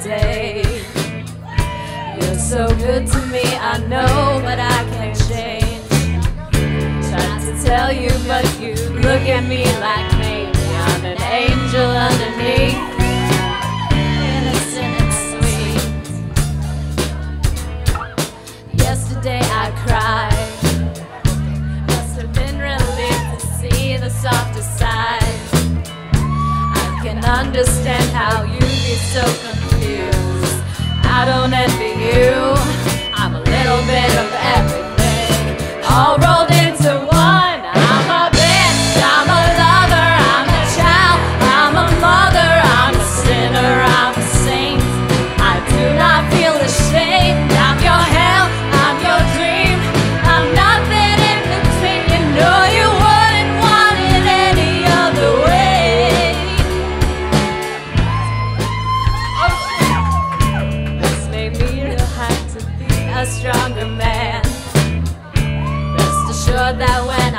day. You're so good to me, I know, but I can't change. Tried to tell you, but you look at me like maybe I'm an angel underneath, innocent and sweet. Yesterday I cried, must have been relieved to see the softer side. I can understand how you get so confused. I don't envy you, I'm a little bit of everything, all rolled into one. I'm a bitch, I'm a lover, I'm a child, I'm a mother, I'm a sinner, I'm a saint. I do not feel ashamed. I'm your hell, I'm your dream, I'm nothing in between. You know you wouldn't want it any other way. This made me have to be a stronger man. Rest assured that when